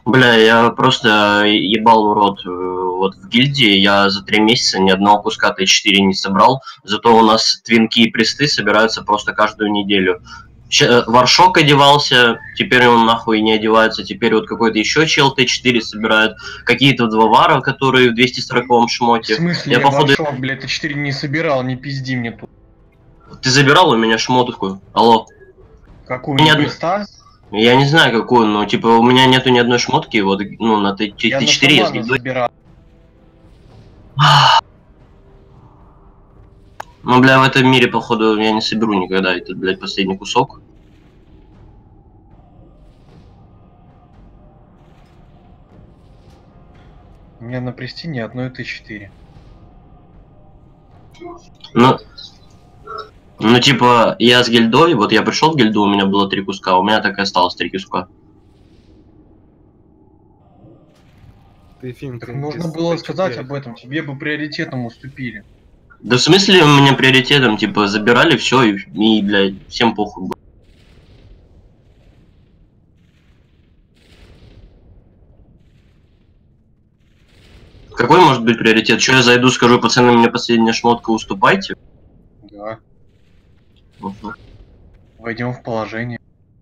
Бля, я просто ебал в рот. Вот в гильдии я за 3 месяца ни одного куска Т4 не собрал, зато у нас твинки и присты собираются просто каждую неделю. Варшок одевался, теперь он нахуй не одевается, теперь вот какой-то еще чел Т4 собирает, какие-то два вара, которые в 240-м В шмоте. смысле, Я я походу... Варшок, блядь, Т4 не собирал, не пизди мне тут. Ты забирал у меня шмотку? Алло. Какую, Ни не одной- приста? Я не знаю какую, но типа у меня нету ни одной шмотки, вот, ну, на Я на Т4 я с шамана гильдой. забирал. Ну, бля, в этом мире, походу, я не соберу никогда этот, блядь, последний кусок. У меня на престе ни одной Т4. Ну, ну, типа, я с гильдой, вот я пришел в гильду, у меня было 3 куска, у меня так и осталось 3 куска. Ты, Фим, Так ты нужно без было сказать Т4. об этом, тебе бы приоритетом уступили. Да в смысле у меня приоритетом, типа, забирали все и, блядь, всем похуй было. Какой может быть приоритет? Что я зайду, скажу, пацаны, мне последняя шмотка, уступайте? Да. Угу. Войдем в положение.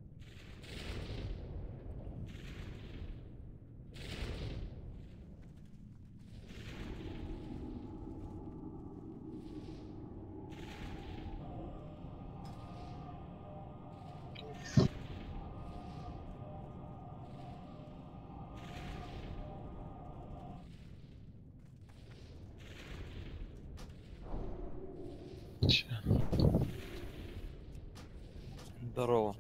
Здорово.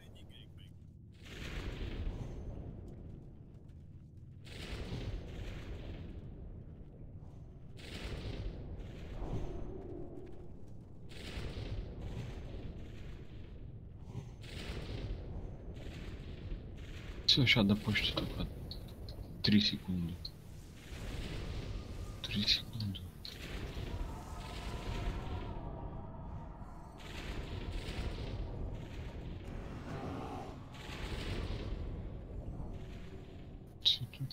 Все, сейчас до почты только 3 секунды. 3 секунды. Всё тут.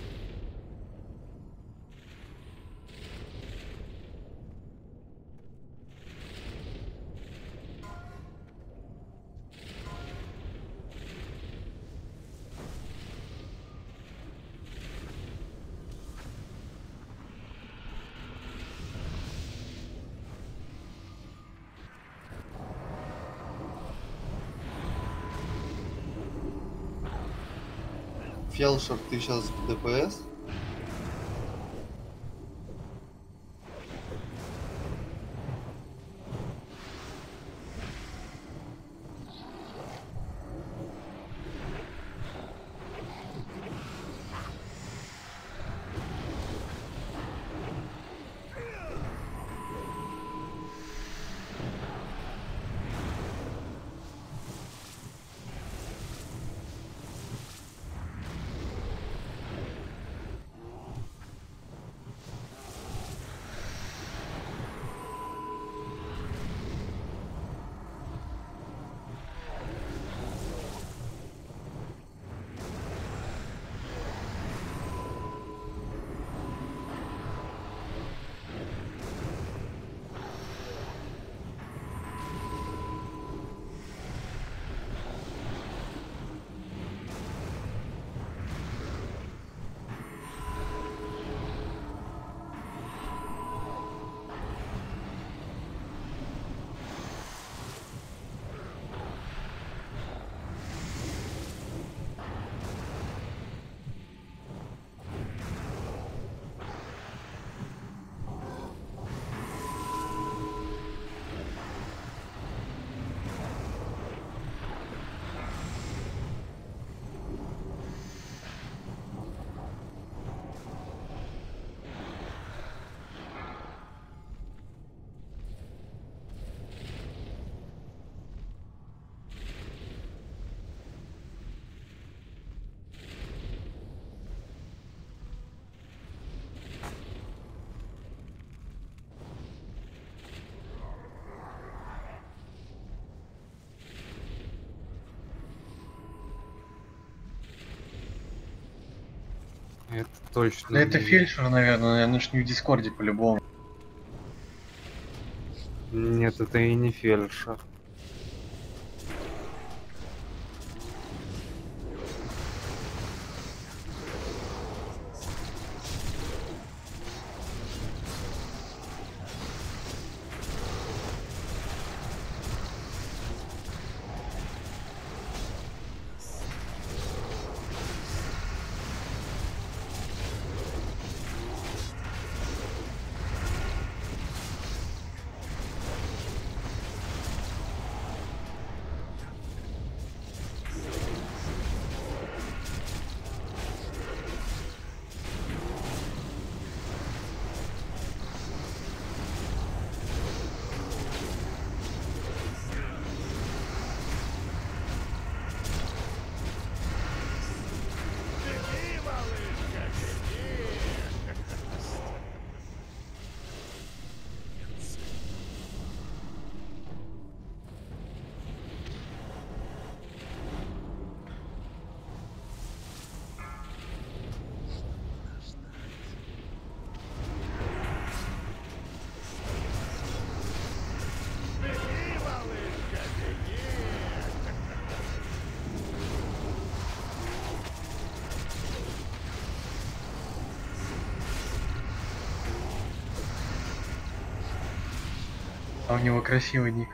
Фелшер, ты сейчас в ДПС? Это точно. Да это не- фельдшер, наверное, я начну в Дискорде по-любому. Нет, это и не фельдшер. А у него красивый ник.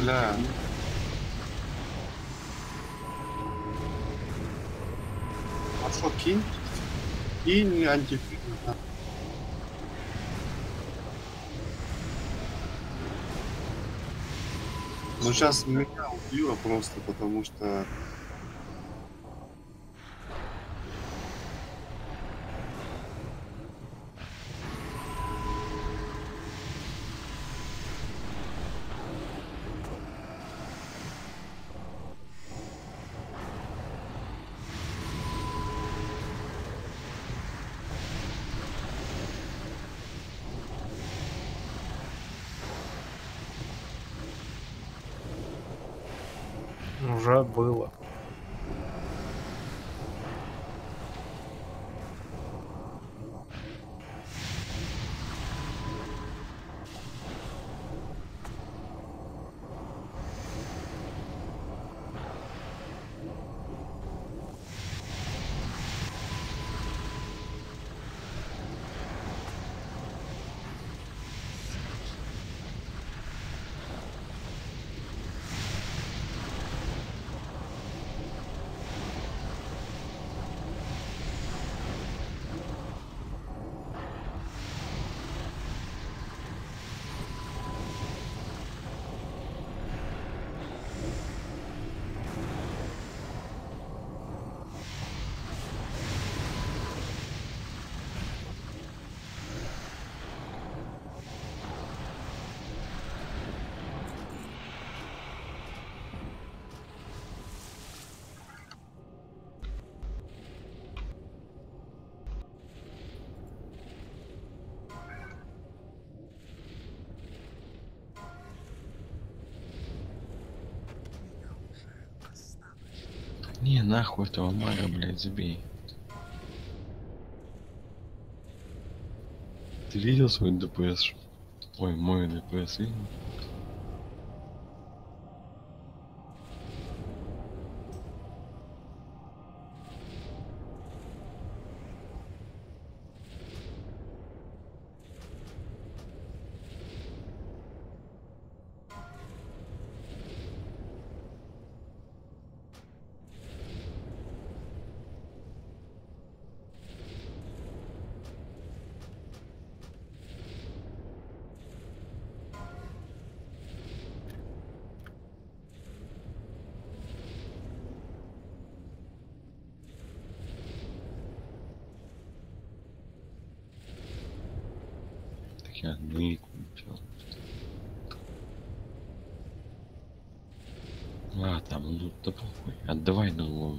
Бля. А что, кинь? Кинь антифриз. Ну сейчас меня убило просто, потому что... Уже было. Не, нахуй этого мага, блядь, забей. Ты видел свой ДПС? Ой, мой ДПС видел? Так я нейку начал. А, там лут, да похуй. Отдавай другому.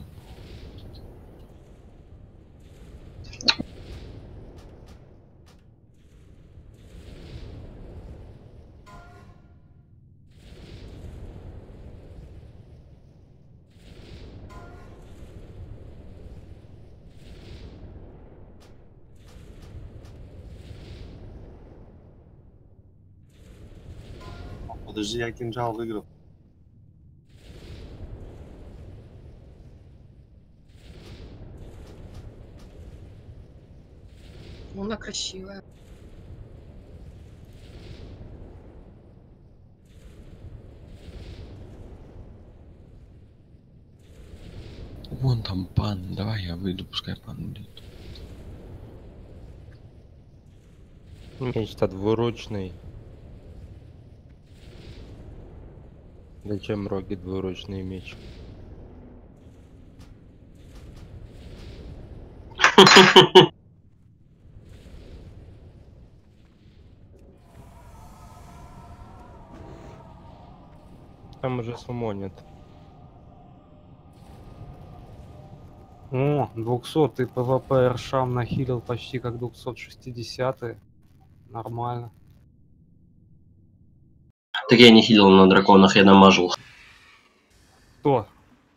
Подожди, я кинжал выиграл. Она красивая. Вон там пан, давай я выйду, пускай пан будет. Меч-то двуручный. Зачем Роги двуручный меч? Там уже сумонит. О, 200 ПВП Эршам нахилил почти как 260. Нормально. Так я не хилил на драконах, я дамажил. Кто?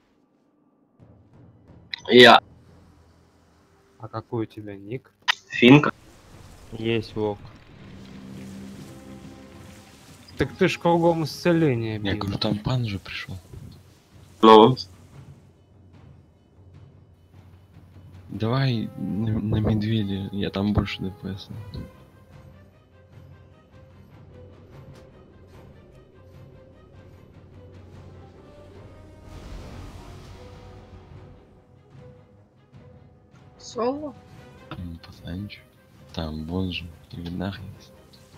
Я А какой у тебя ник? финка. Есть вок. Так ты ж кругом исцеление Я бил. говорю, там пан же пришел. Ну, Давай на медведя, я там больше ДПС. Соло? Пацанчик. Там вон же, в винах есть.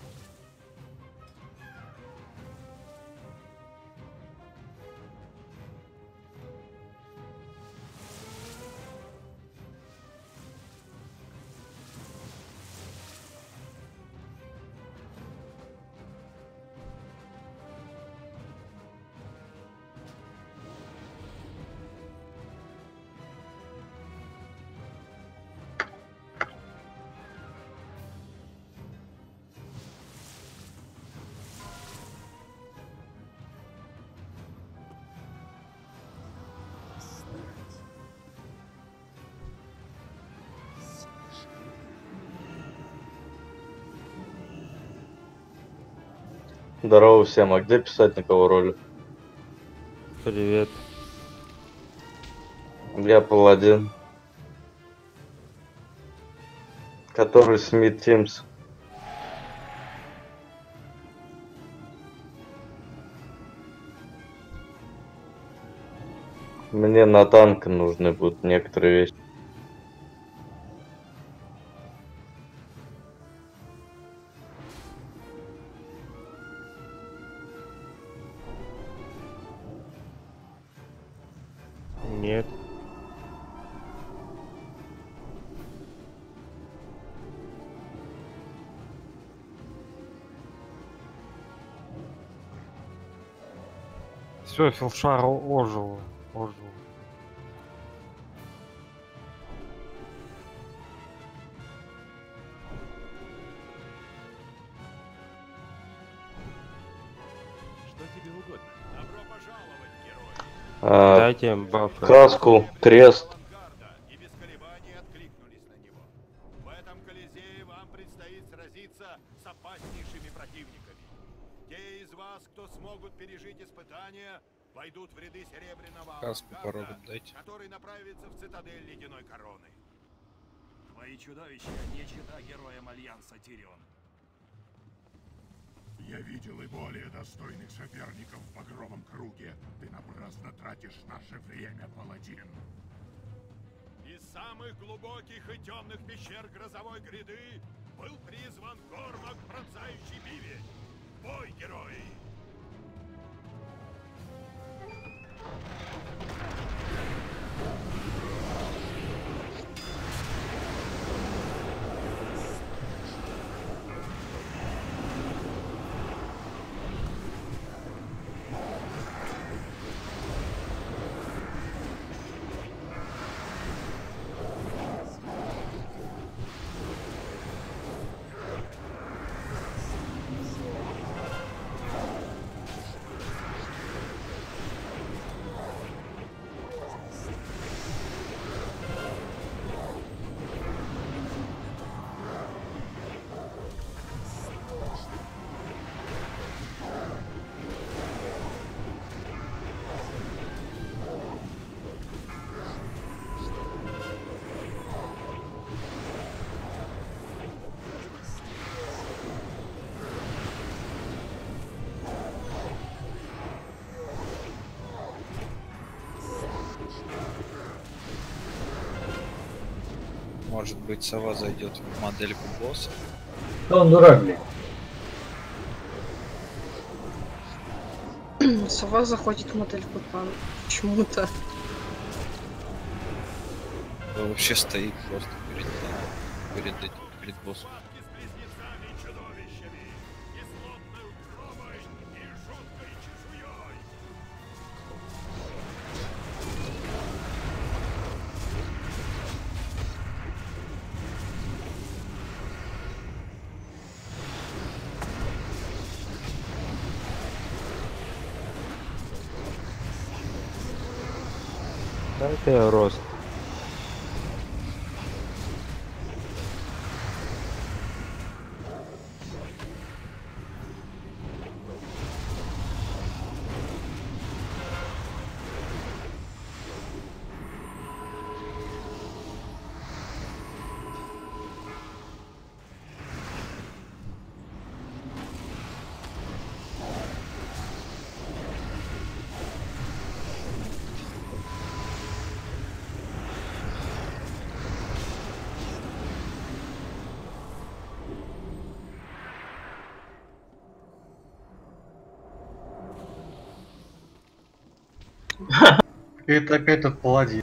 Здорово всем, а где писать на кого роли? Привет. Я паладин. Который Смит Тимс. Мне на танк нужны будут некоторые вещи. Нет. Все, Филшар ожил. Дайте им бафы. Краску, крест. И без колебаний откликнулись на него. В этом Колизее вам предстоит сразиться с опаснейшими противниками. Те из вас, кто смогут пережить испытания, войдут в ряды Серебряного авангарда, который направится в цитадель Ледяной Короны. Твои чудовища не чита героям Альянса Тирион. Я видел и более достойных соперников в Багровом круге. Ты напрасно тратишь наше время, паладин. Из самых глубоких и темных пещер Грозовой гряды был призван Гормак, пронзающий бивень. Бой, герои! Может быть, сова зайдет в модельку босса? Да он дурак, блин. Сова заходит в модельку там почему-то. Да вообще стоит просто перед боссом. Дайте рост. Это опять тот паладин.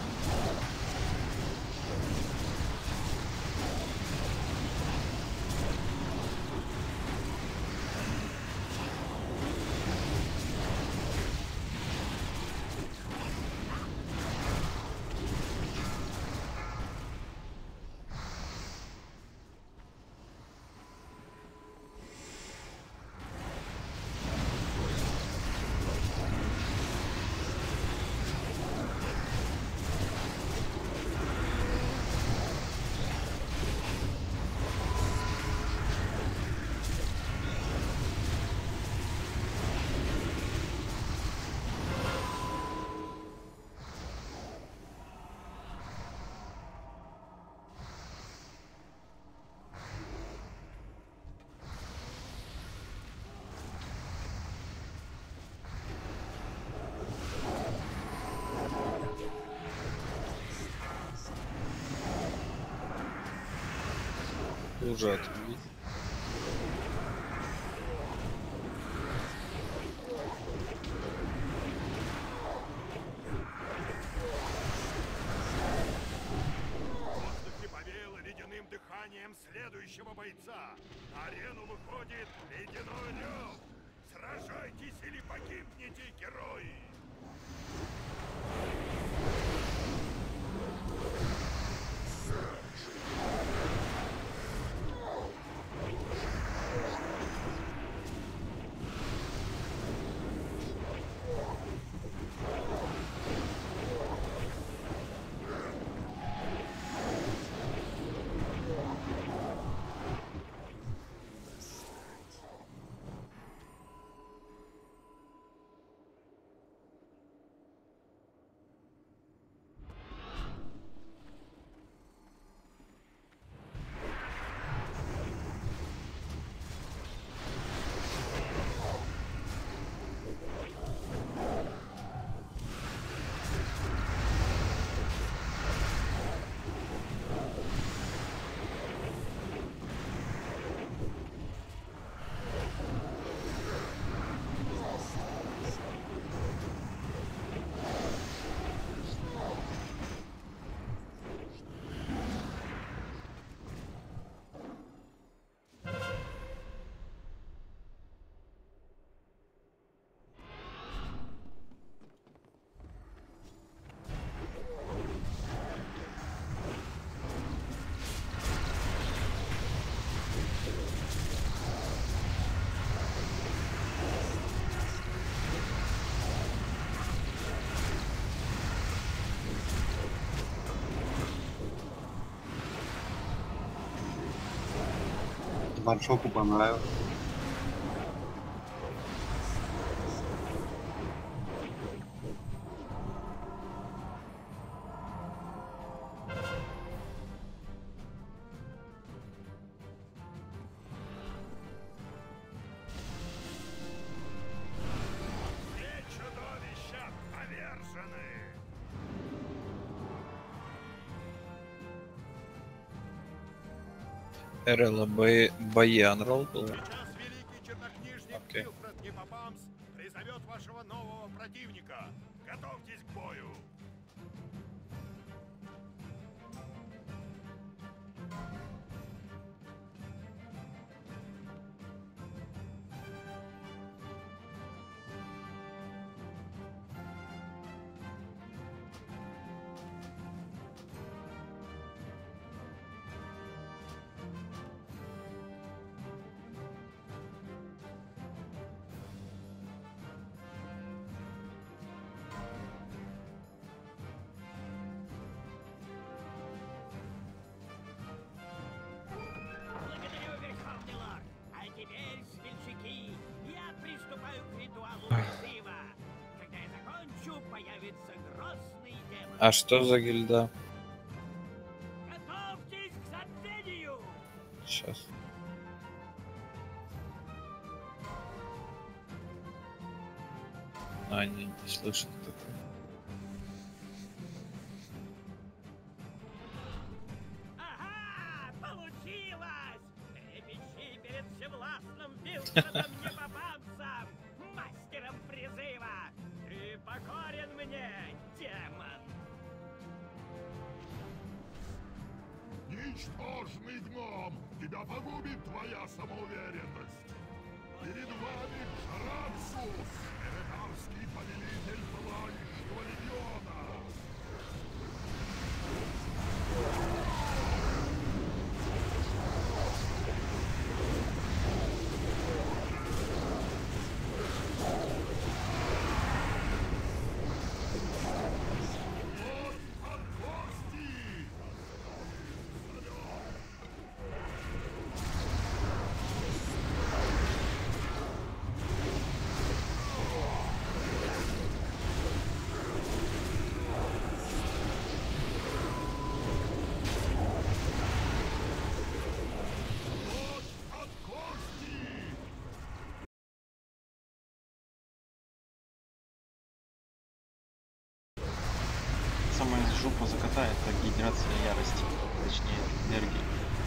Уже отбить. В воздухе повеяло ледяным дыханием следующего бойца. На арену выходит ледяной лев. Сражайтесь или погибнете, герои! Баршоку понравилось. Все чудовища повержены! РЛ Баян ролл был. Сейчас великий чернокнижник Окей. Вилфред Непопамс призовет вашего нового противника. Готовьтесь к бою! Благодарю, Верховный Лорд. А теперь, смельчаки, я приступаю к ритуалу призыва. Когда я закончу, появится грозный демон. А что за гильда? Готовьтесь к забвению! Сейчас. А, не слышит такое. Ага! Получилось! Трепещи перед всевластным Вилфредом Непопамсом, мастером призыва! Ты покорен ничтожный гном! Тебя погубит твоя самоуверенность! Перед вами Шараксус, эретарский повелитель пылающего легиона! Самая жопа закатает, это генерация ярости, точнее энергии.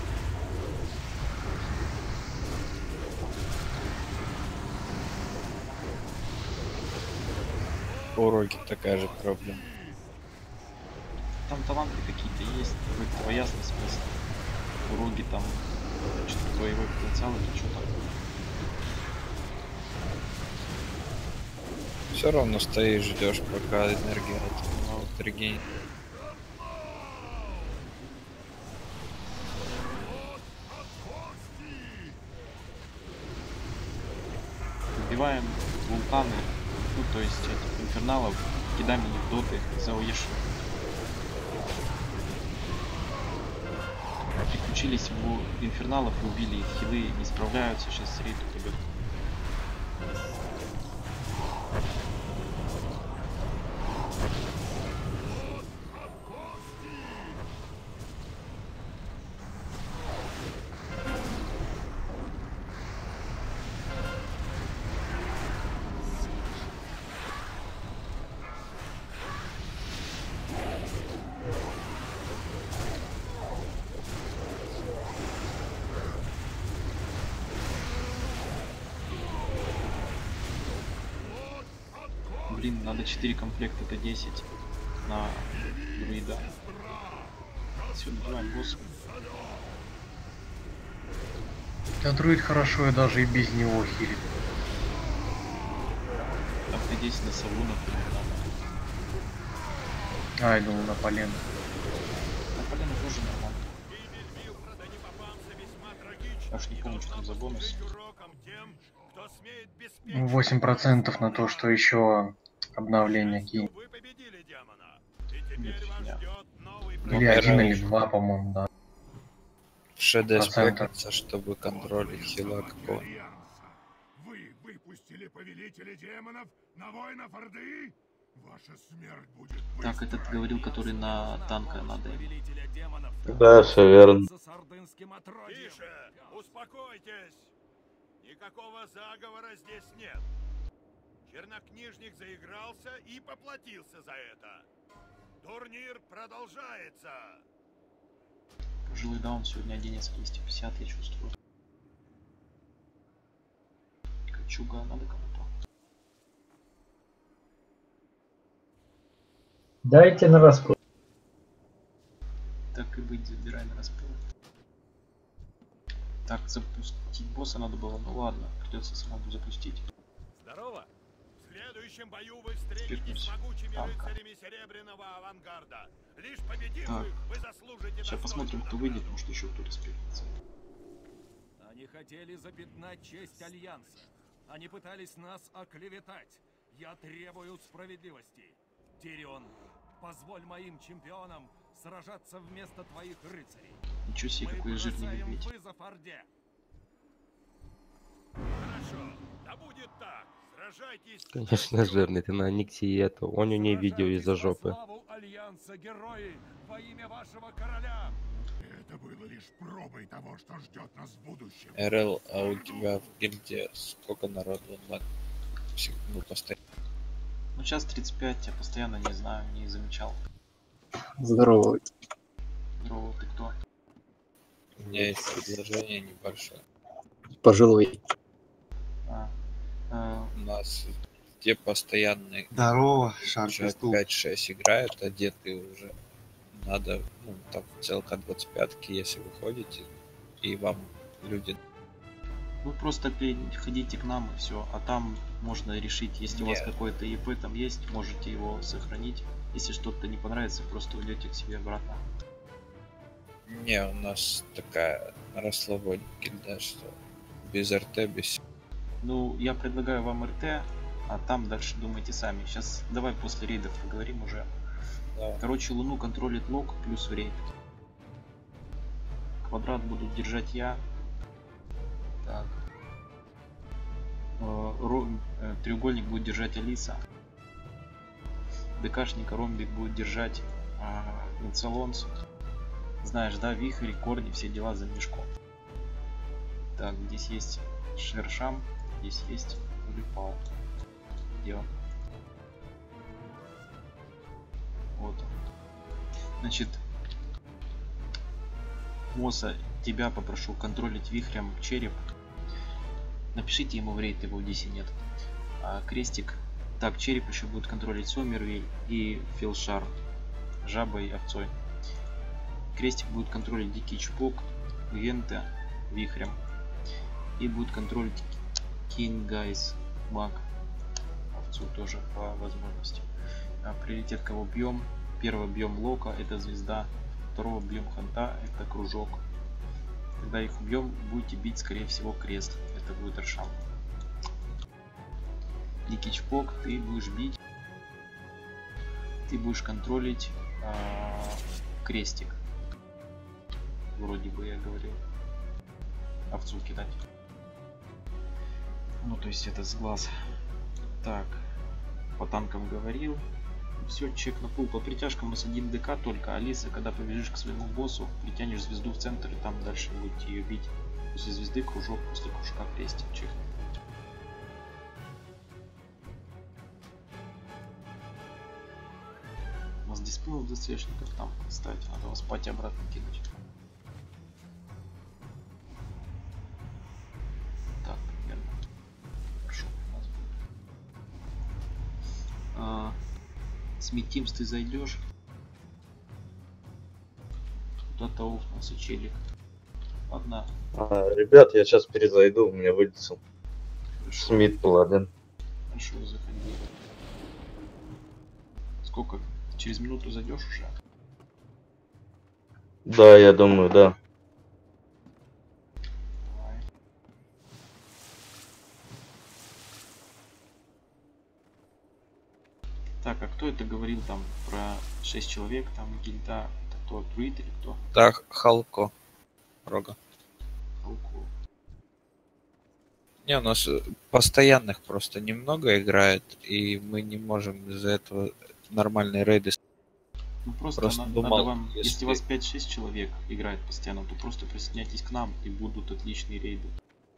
Уроки такая же проблема. Там таланты какие-то есть, этого ясно смысл. Уроги там, что-то боевой потенциал или что-то. Все равно стоишь, ждешь, пока энергия отрегенит. Убиваем вулканы, ну то есть этих инферналов, кидаем на них доты за Уешу. Переключились в инферналов и убили их, хилы не справляются, сейчас рейд идет. Блин, надо 4 комплекта, это 10 на друида. Все, добиваем босса. Да друид хорошо, и даже и без него хилит. Там Т10 на сову, например. А, я думал на полено. На полено тоже нормально. Аж не помню, что там за бонус. 8% на то, что еще обновление кинь. Нет, фигня. Или 1 или 2, по-моему, да. В ШД Процентов. спрятаться, чтобы контролить хила какого. Вы выпустили повелителя демонов на воинов Орды? Ваша смерть будет Так, этот говорил, который на танка надо. Да, все верно. Тише! Успокойтесь! Никакого заговора здесь нет. Чернокнижник заигрался и поплатился за это. Турнир продолжается. Жилый даун сегодня 11-250, я чувствую. Кольчуга надо кому-то. Дайте на распыл. Так и быть, забирай на распыл. Так, запустить босса надо было, ну ладно, придется самому запустить. Здорово! В следующем бою вы встретитесь с могучими рыцарями Серебряного Авангарда. Лишь победив Так. их, вы заслужите Сейчас посмотрим, кто выйдет, может еще кто-то спрятаться. Они хотели запятнать честь Альянса. Они пытались нас оклеветать. Я требую справедливости. Тирион, позволь моим чемпионам сражаться вместо твоих рыцарей. Ничего себе, Мы какой жирный бросаем медведь. вызов Орде. Хорошо, да будет так. Сражайтесь. Конечно, жирный, ты на Никсе и это. Он у нее видео из-за жопы. Славу Альянса, герои, во имя вашего короля. Это было лишь пробой того, что ждет нас в будущем. РЛ, а у тебя в гильдии сколько народу онлайн? Ну, постоянно. Ну сейчас 35, я постоянно не знаю, не замечал. Здорово. Здорово, ты кто? У меня есть предложение небольшое. Пожилой. У нас те постоянные. Здорово, Шар Человек Пистул. 5-6 играют, одетые уже надо, ну, там, ЦЛК 25, если вы ходите, и вам люди... Вы просто ходите к нам и все, а там можно решить, если у вас Нет. какой-то ИП там есть, можете его сохранить. Если что-то не понравится, просто уйдете к себе обратно. Не, у нас такая расслабонь гильда, что без РТ, без... Ну, я предлагаю вам РТ, а там дальше думайте сами. Сейчас давай после рейдов поговорим уже. Да. Короче, Луну контролит лог плюс в рейд. Квадрат буду держать я. Так. Треугольник будет держать Алиса. ДКшника ромбик будет держать Инсолонс. Знаешь, да, вихрь, корни, все дела за мешком. Так, здесь есть Шершам, здесь есть Улипал. Где он? Вот он. Значит, Моса, тебя попрошу контролить вихрем череп. Напишите ему в рейд, его в Дисе нет. Крестик. Так, череп еще будет контролить Сомервиль и Филшар. Жабой и овцой. Крестик будет контролить Дикий Чпок, Вента вихрем. И будет контролить Кингайс Баг. Овцу тоже по возможности. Приоритет кого бьем? Первый бьем Лока, это звезда. Второго бьем Ханта, это кружок. Когда их убьем, будете бить, скорее всего, крест. Это будет Аршан. Дикий Чпок, ты будешь бить. Ты будешь контролить крестик. Вроде бы я говорил. Овцу кидать. Ну, то есть это с глаз. Так. По танкам говорил. Все, чек на пул. По притяжкам у нас 1 ДК только. Алиса, когда побежишь к своему боссу, притянешь звезду в центр и там дальше будете ее бить. После звезды кружок, после кружка крестик. Чек. У нас дисплей в ДЦшниках там, кстати, надо вас пати обратно кинуть. Так, примерно. Хорошо, у нас будет. Сметимс, ты зайдешь. Куда-то уфнулся челик. Ладно. Ребят, я сейчас перезайду, у меня вылетел. Смит был один. Хорошо, заходи. Сколько? Через минуту зайдешь уже? Да, я думаю, да. Давай. Так, а кто это говорил там про 6 человек, там гильда? Это кто, друид или кто? Да, Халко. Рога. Халко. Не, у нас постоянных просто немного играет, и мы не можем из-за этого нормальные рейды. Ну просто думал, надо вам, если у вас 5-6 человек играет постоянно, то просто присоединяйтесь к нам и будут отличные рейды.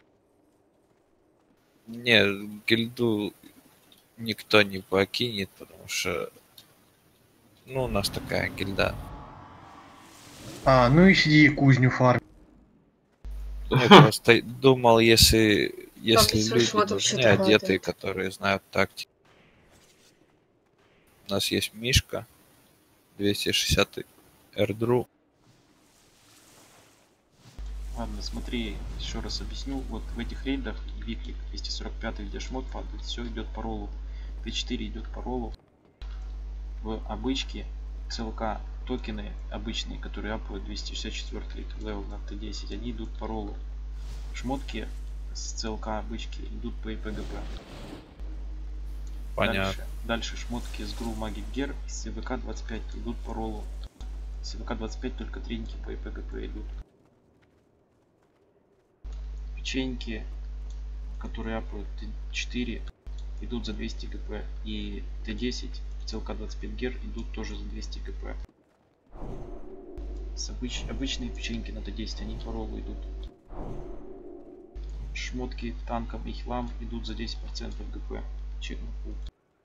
Не, гильду никто не покинет, потому что, ну, у нас такая гильда. Ну и сиди кузню фарм. Я просто думал, если без люди шмоток нужны, вообще-то одетые, хватает. которые знают тактику. У нас есть Мишка, 260 Эрдру. Ладно, смотри, еще раз объясню. Вот в этих рейдах Виклик 245, где шмот падает, все идет по роллу. Т4 идет по роллу. В обычке ЦЛК токены обычные, которые апают 264 левел на Т10, они идут по роллу. Шмотки с ЦЛК обычки идут по ИПГП. Понятно. Дальше шмотки с Гру Магик Гер и с ЦВК 25 идут по роллу. С ЦВК 25 только треники по ИПГП идут. Печеньки, которые апают Т4, идут за 200 ГП. И Т10, ЦЛК 25 Гер идут тоже за 200 ГП. Обычные печеньки на Т10, они по роллу идут. Шмотки танкам и хилам идут за 10% ГП. Чек на пул.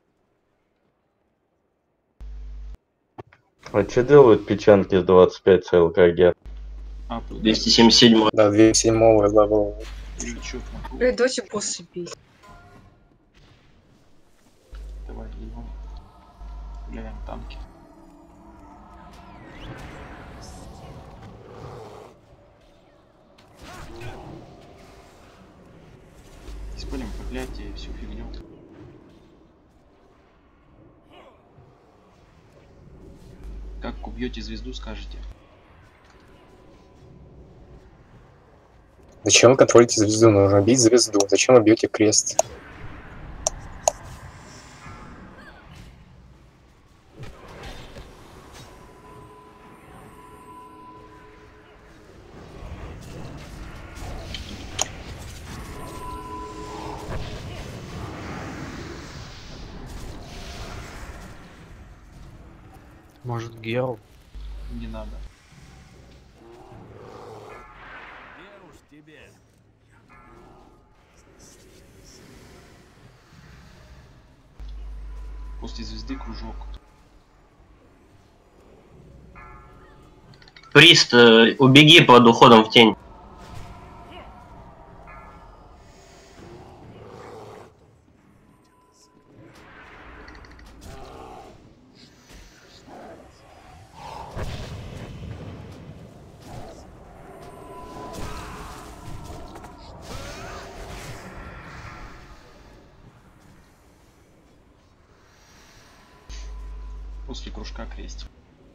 А что делают печенки с 25 ЦЛК Гер? 277. Да, 207 левел. Чек на пул. Дайте босса бить. Давай, идем. Гуляем танки. Спалим проклятие и всю фигню. Как убьете звезду, скажете. Зачем вы контролите звезду? Нужно бить звезду. Зачем вы бьете крест? Может, Герл? Не надо. Где уж тебе? После звезды кружок. Прист, убеги под уходом в тень. После кружка крестик.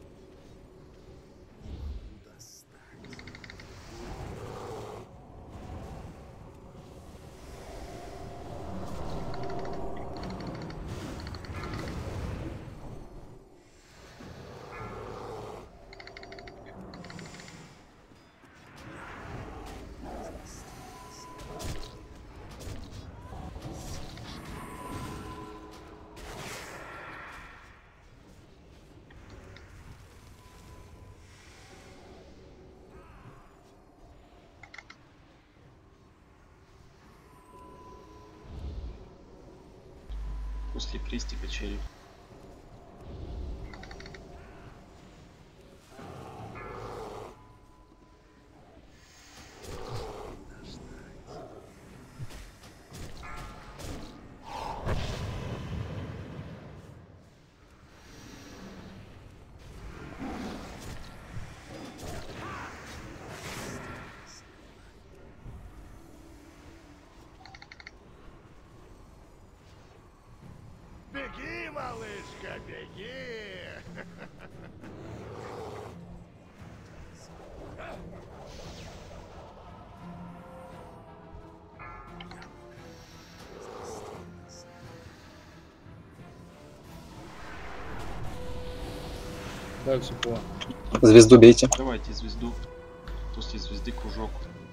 После крестика череп. Беги, малышка, беги! Дальше по. Звезду бейте. Давайте звезду. После звезды кружок.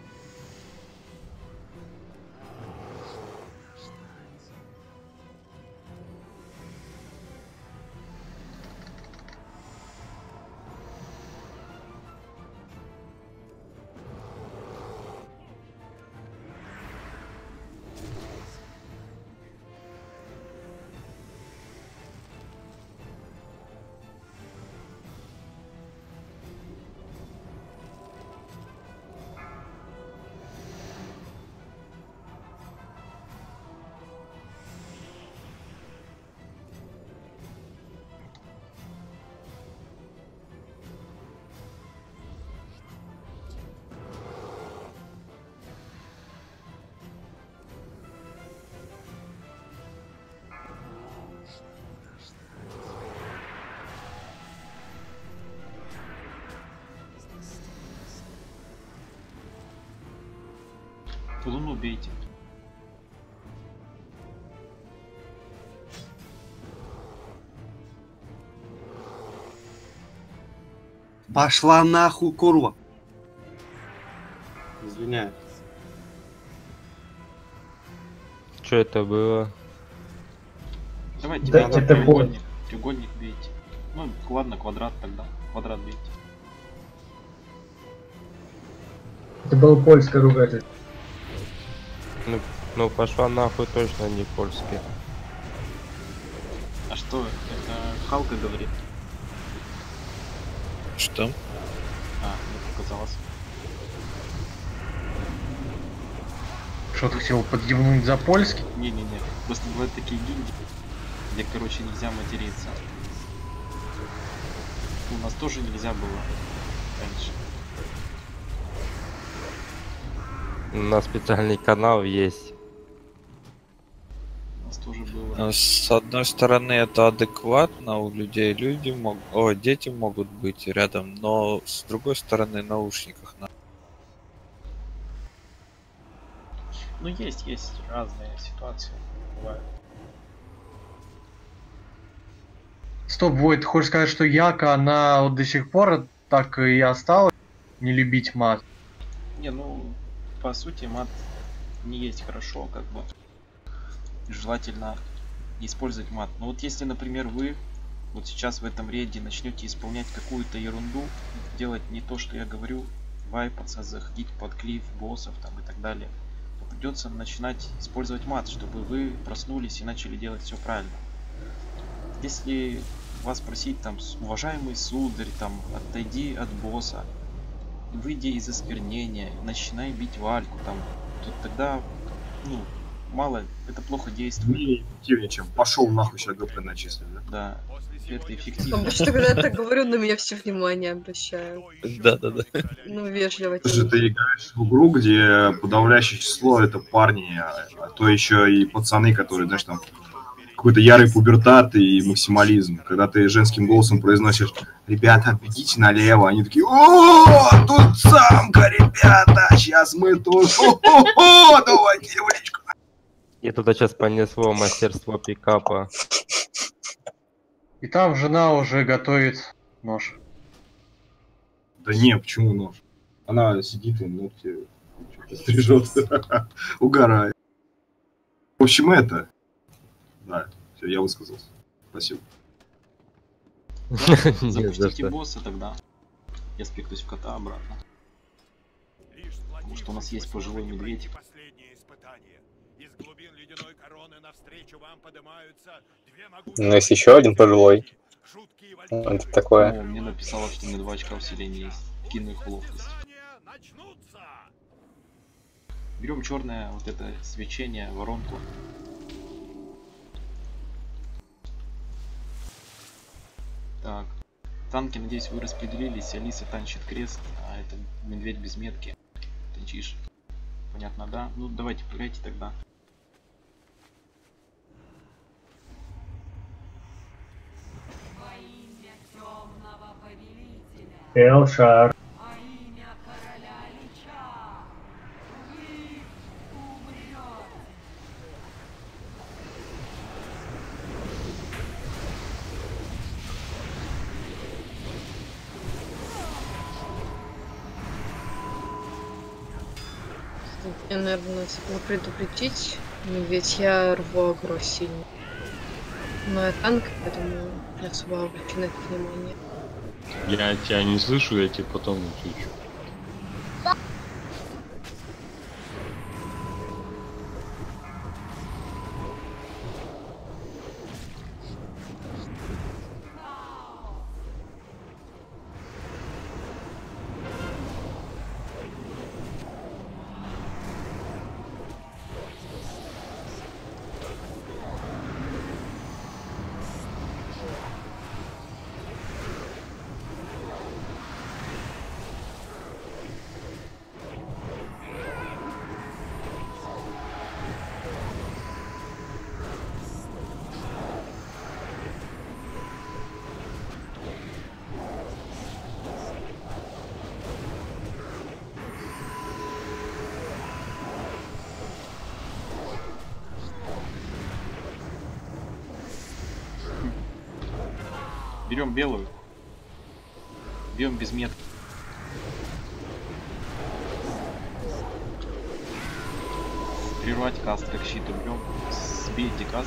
Луну бейте. Пошла нахуй, курва. Извиняюсь. Что это было? Давайте Дайте треугольник. Треугольник бейте. Ну, ладно, квадрат тогда. Квадрат бейте. Это было польское ругательство. Ну пошла нахуй точно не польский. А что? Это Халка говорит? Что? А, мне показалось. Что ты хотел подъебнуть за польский? Не-не-не. Просто бывают такие гильдии, где, короче, нельзя материться. У нас тоже нельзя было раньше. У нас специальный канал есть. тоже было. С одной стороны, это адекватно, у людей дети могут быть рядом, но с другой стороны, в наушниках надо. Ну, есть разные ситуации. Бывают. Стоп, Войт, ты хочешь сказать, что Яка, она вот до сих пор так и осталась не любить мат? Не, ну, по сути, мат не есть хорошо, как бы. Желательно не использовать мат. Но вот если, например, вы вот сейчас в этом рейде начнете исполнять какую-то ерунду, делать не то, что я говорю, вайпаться, заходить под клиф боссов там и так далее, то придется начинать использовать мат, чтобы вы проснулись и начали делать все правильно. Если вас просить там, уважаемый сударь, там, отойди от босса, выйди из осквернения, начинай бить Вальку, там, то тогда, ну, мало, это плохо действует. Менее эффективнее, чем пошел нахуй, сейчас ГП начислили, да? Да, это эффективно. Потому что когда я так говорю, на меня все внимание обращают. Да. Ну, вежливо. Ты же ты играешь в игру, где подавляющее число это парни, а то еще и пацаны, которые, знаешь, там какой-то ярый пубертат и максимализм. Когда ты женским голосом произносишь: ребята, идите налево, они такие: о, тут самка, ребята, сейчас мы тут, давайте в личку. И туда сейчас понесло мастерство пикапа. И там жена уже готовит нож. Да не, почему нож? Она сидит и ногти стрижет, угорает. В общем, это... Да, все, я высказался. Спасибо. Запустите босса тогда. Я спектусь в кота обратно. Потому что у нас есть пожилой медведь. Но есть еще один пожилой. Это такое. Мне написало, что у меня 2 очка усиления есть. Кину их в ловкость. Берем черное вот это свечение, воронку. Так. Танки, надеюсь, вы распределились. Алиса танчит крест, а это медведь без метки. Танчишь. Понятно, да? Ну, давайте, пуляйте тогда. Фелшар. Мне, наверное, надо было предупредить. Медведь, я рву агро сильно. Но я танк, поэтому не особо обращу на это внимание. Я тебя не слышу, я тебе потом отвечу. Берем белую. Бьем без метки. Прервать каст, как щит убьем. Сбейте каст.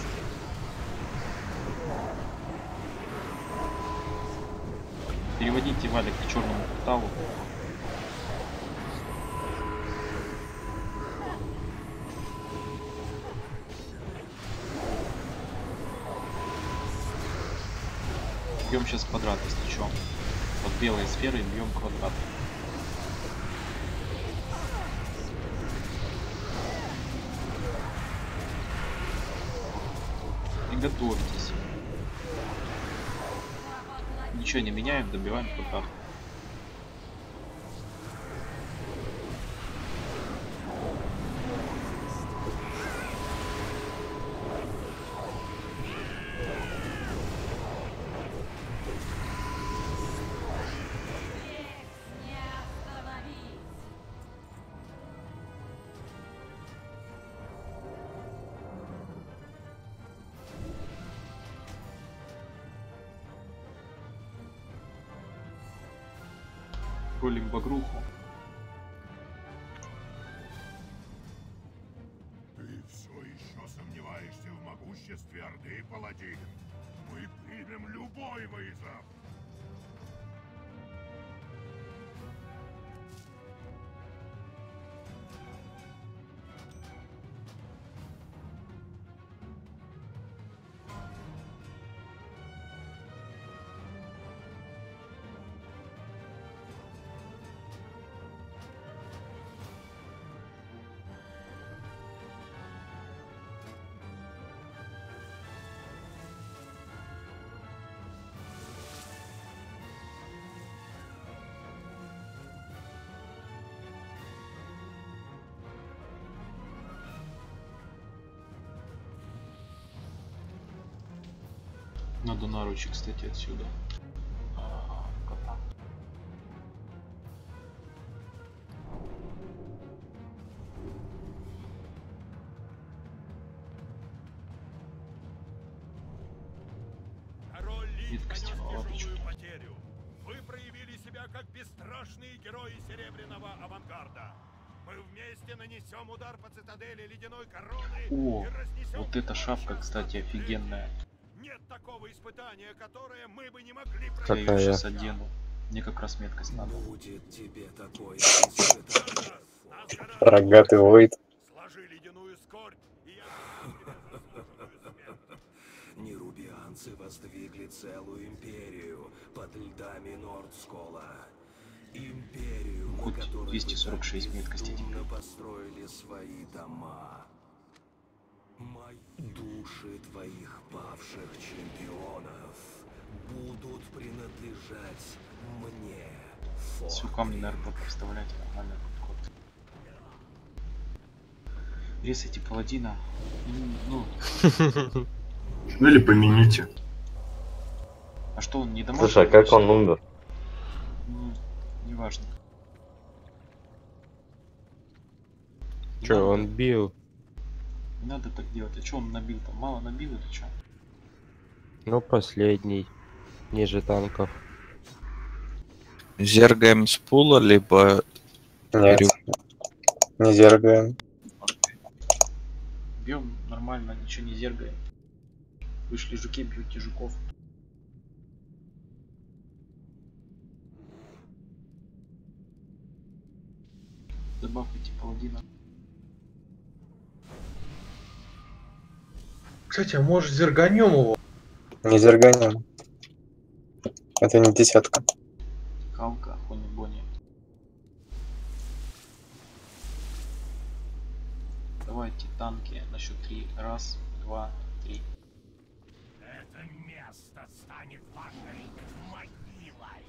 Переводите валик к черному порталу. Бьем сейчас квадрат, если что. Вот белые сферы, бьем квадрат. И готовьтесь. Ничего не меняем, добиваем квадрат. Ролим багруху. Ты все еще сомневаешься в могуществе Орды, паладин? Мы примем любой вызов. Надо наручи, кстати, отсюда. Король Лис Меткость понес мало тяжелую потерю. Вы проявили себя как бесстрашные герои Серебряного авангарда. Мы вместе нанесем удар по цитадели Ледяной Короны О, и разнесем... вот эта шапка, кстати, офигенная. Нет такого испытания, которое мы бы не могли Я ее Какая? сейчас одену. Мне как раз меткость надо. Будет тебе такое испытание. Рогатый воид. Сложи ледяную скорбь, и я Нерубианцы воздвигли целую империю под льдами Нордскола. Империю, на Хоть которой 246 меткости теперь. построили свои дома. Души твоих павших чемпионов будут принадлежать мне. Все камни, наверное, будут представлять нормально код. Резайте паладина. Ну, Ну или помените. а что он не дамаг? Слушай, а как он умер? Ну, неважно. Че, он бил? Не надо так делать. А что он набил там? Мало набил или что? Ну, последний. Ниже танков. Зергаем с пула, либо... Нет, не зергаем. Бьем нормально, ничего не зергаем. Вышли жуки, бьете жуков. Добавьте паладина. Кстати, а может зерганем его? Не зерганем. Это не десятка. Халка, Хони Бони. Давайте танки на счет 3. Раз, два, три. Это место станет вашей могилой.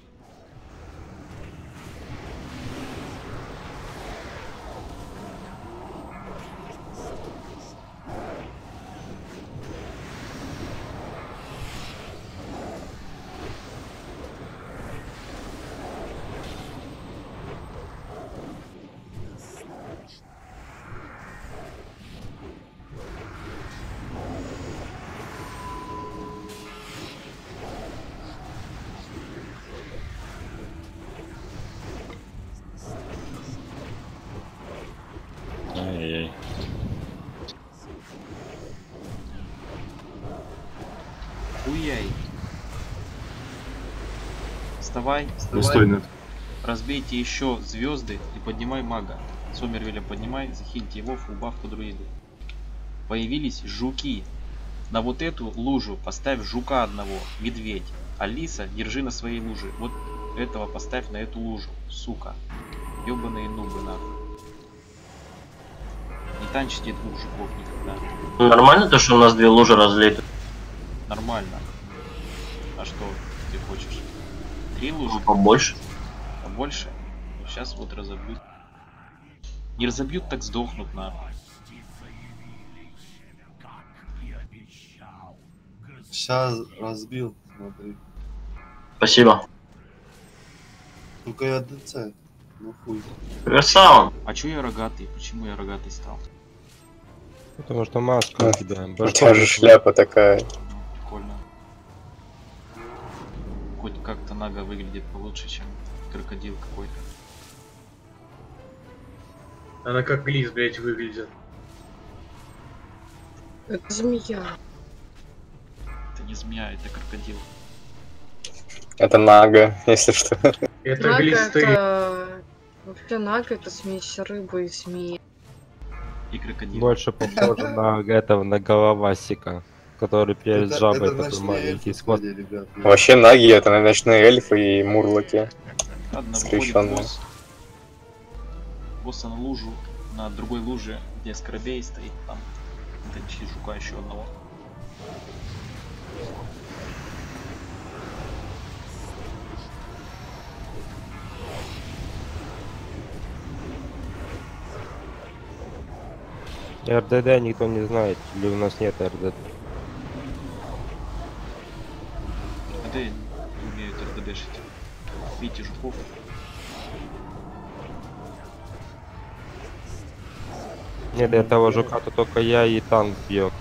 Ай-яй. Уяй. Вставай. Достойно. Разбейте еще звезды и поднимай мага. Сомервиля поднимай, захильте его, фулбаф по друиду. Появились жуки. На вот эту лужу поставь жука одного, медведь. Алиса, держи на своей луже. Вот этого поставь на эту лужу, сука. Ёбаные нубы нахуй. Не танчите двух жуков никогда. Нормально то, что у нас две лужи разлиты? Нормально. А что ты хочешь? 3 лужи? Побольше. Побольше? Ну, сейчас вот разобьют. Не разобьют, так сдохнут нахуй. Сейчас разбил, смотри. Спасибо. Только я ДЦ. Ну хуй. Красава. А чё я рогатый? Почему я рогатый стал? Потому что маска у тебя. У тебя же шляпа такая. Прикольно. Хоть как-то Нага выглядит получше, чем крокодил какой-то. Она как глиз, блять, выглядит. Это змея. Это не змея, это крокодил. Это Нага, если что. Это Нага глисты. это... Вообще нага это смесь рыбы и змеи. И крокодил. Больше похоже на этого, на головасика, который перед жабой такой ночные маленький эльфы скот. ходили, ребят. Вообще Наги это ночные эльфы и мурлоки. Ладно, выходит Скрещенные. босс. Босса на лужу, на другой луже, где скоробей стоит, там тащит жука еще одного. РДД никто не знает, или у нас нет РДД. РДД не умеют РДДшить. Видите жуков? Нет, этого жука-то только я и танк бьет.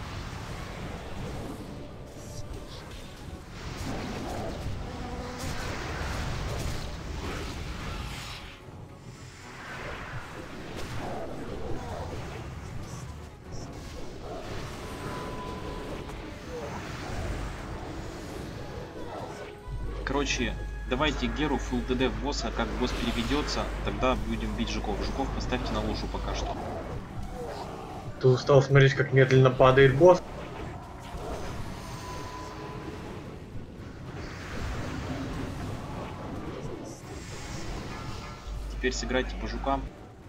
Короче, давайте Геру фулл ДД в босса, как босс переведется, тогда будем бить жуков. Жуков поставьте на лужу пока что. Ты устал смотреть, как медленно падает босс? Теперь сыграйте по жукам.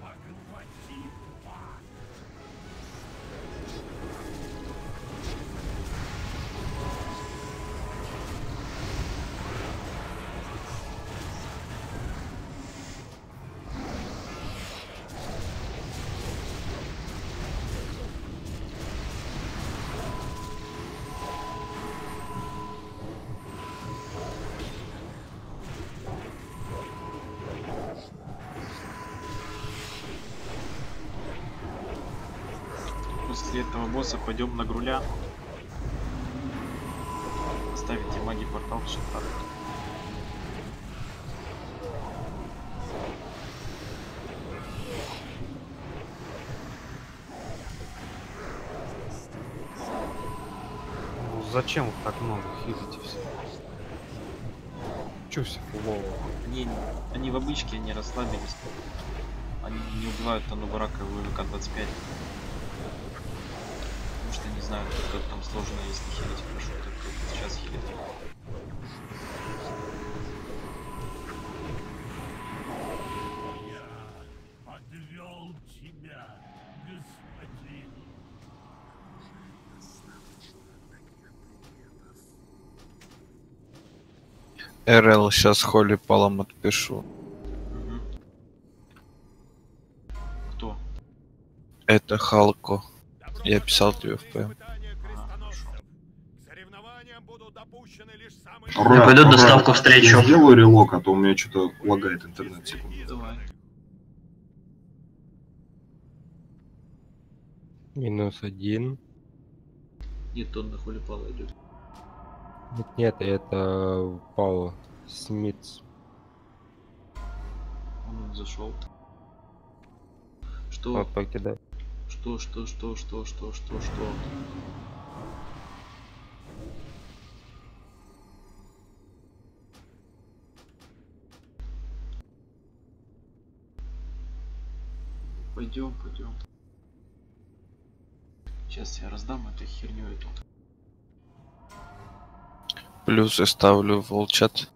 После этого босса пойдем на груля. Ставите маги портал в шахтах. Ну, зачем вы так много хилите все? Чё все фулово? Они в обычке, они расслабились. Они не убивают Танубарака в ВК-25. Потому что не знаю, как там сложно, если хилить хорошо, как сейчас хилить. Подвел тебя, господин. РЛ сейчас Холли Палом отпишу. Кто? Это Халко. Я писал тебе в ПМ. Я пойду доставку встречу. Я сделаю релок, а то у меня что-то лагает интернет. Секунду. Давай. -1. Нет, он на Холли Пала идет. Нет, это Паула Смитс. Он зашел. Что? Вот покидай. Что? Пойдем. Сейчас я раздам эту херню эту. Плюс я ставлю в волчат.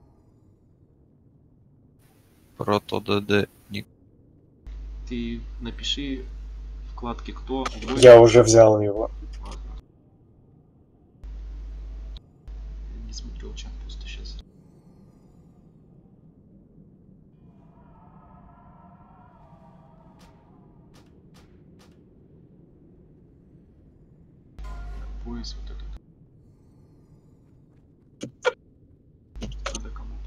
Прото ДД ник. Ты напиши вкладки кто. Я уже взял его. Ладно. Я не смотрел чат просто сейчас. Пояс вот этот. Надо кому-то.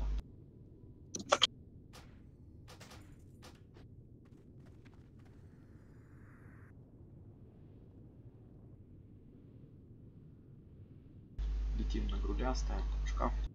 Летим на груля, ставим там шкаф.